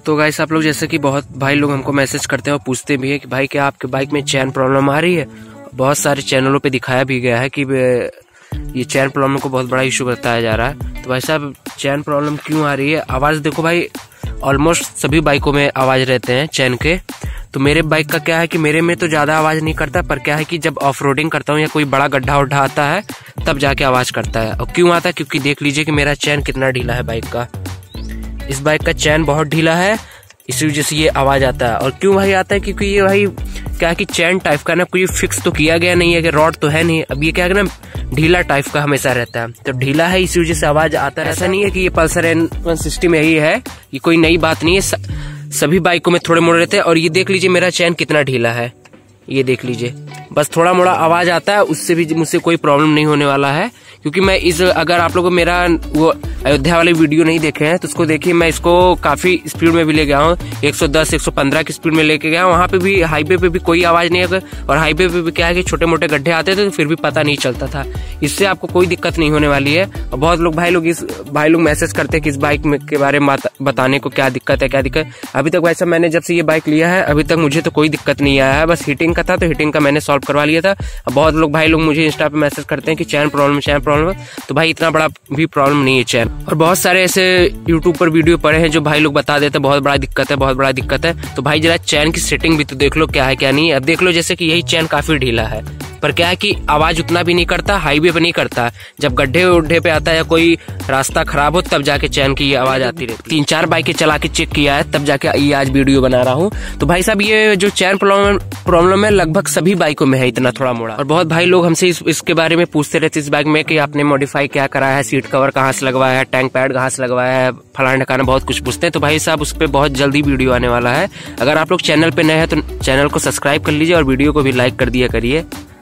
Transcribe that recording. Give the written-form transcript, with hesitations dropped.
तो गाइस आप लोग जैसे कि बहुत भाई लोग हमको मैसेज करते हैं और पूछते भी है कि भाई क्या आपके बाइक में चैन प्रॉब्लम आ रही है। बहुत सारे चैनलों पे दिखाया भी गया है कि ये चैन प्रॉब्लम को बहुत बड़ा इशू बताया जा रहा है। तो भाई साहब चैन प्रॉब्लम क्यों आ रही है? आवाज़ देखो भाई, ऑलमोस्ट सभी बाइकों में आवाज़ रहते हैं चैन के। तो मेरे बाइक का क्या है कि मेरे में तो ज़्यादा आवाज़ नहीं करता, पर क्या है कि जब ऑफ रोडिंग करता हूँ या कोई बड़ा गड्ढा उड्ढा आता है तब जाके आवाज़ करता है। और क्यों आता है? क्योंकि देख लीजिए कि मेरा चैन कितना ढीला है बाइक का। इस बाइक का चैन बहुत ढीला है, इसी वजह से ये आवाज़ आता है। और क्यों भाई आता है? क्योंकि ये भाई क्या है कि चैन टाइप का ना कोई फिक्स तो किया गया नहीं है कि रॉड तो है नहीं। अब ये क्या है ना ढीला टाइप का हमेशा रहता है, तो ढीला है इसी वजह से आवाज़ आता है। ऐसा नहीं है कि ये पल्सर N160 में यही है, ये कोई नई बात नहीं है, सभी बाइकों में थोड़े मोड़े रहते हैं। और ये देख लीजिए मेरा चैन कितना ढीला है, ये देख लीजिए। बस थोड़ा मोड़ा आवाज़ आता है, उससे भी मुझसे कोई प्रॉब्लम नहीं होने वाला है। क्योंकि मैं अगर आप लोगों को मेरा वो अयोध्या वाले वीडियो नहीं देखे हैं तो उसको देखिए, मैं इसको काफ़ी स्पीड में भी ले गया हूँ, 110 115 की स्पीड में लेके गया। वहाँ पे भी हाईवे पे भी कोई आवाज़ नहीं है, और हाईवे पे भी क्या है कि छोटे मोटे गड्ढे आते थे तो फिर भी पता नहीं चलता था। इससे आपको कोई दिक्कत नहीं होने वाली है। और बहुत लोग भाई लोग मैसेज करते हैं कि इस बाइक के बारे में बताने को क्या दिक्कत है, क्या दिक्कत। अभी तक वैसा मैंने जब से ये बाइक लिया है अभी तक मुझे तो कोई दिक्कत नहीं आया है। बस हीटिंग का था तो हीटिंग का मैंने सॉल्व करवा लिया था। बहुत लोग भाई लोग मुझे इंस्टा पे मैसेज करते हैं कि चैन प्रॉब्लम, तो भाई इतना बड़ा भी प्रॉब्लम नहीं है चैन। और बहुत सारे ऐसे यूट्यूब पर वीडियो पड़े हैं जो भाई लोग बता देते हैं बहुत बड़ा दिक्कत है, बहुत बड़ा दिक्कत है। तो भाई जरा चैन की सेटिंग भी तो देख लो क्या है क्या नहीं है। अब देख लो जैसे कि यही चैन काफी ढीला है, पर क्या है कि आवाज उतना भी नहीं करता, हाईवे पे नहीं करता। जब गड्ढे उड्ढे पे आता है या कोई रास्ता खराब हो तब जाके चैन की आवाज आती रहती है। 3-4 बाइकें चला के चेक किया है तब जाके ये आज वीडियो बना रहा हूँ। तो भाई साहब ये जो चैन प्रॉब्लम है लगभग सभी बाइकों में है, इतना थोड़ा मोड़ा। और बहुत भाई लोग हमसे इसके बारे में पूछते रहते इस बाइक में कि आपने मॉडिफाई क्या कराया है, सीट कवर कहाँ से लगवाया है, टैंक पैड कहाँ से लगवाया है, फलाना ढकाना बहुत कुछ पूछते हैं। तो भाई साहब उस पर बहुत जल्दी वीडियो आने वाला है। अगर आप लोग चैनल पे नए हैं तो चैनल को सब्सक्राइब कर लीजिए और वीडियो को भी लाइक कर दिया करिए।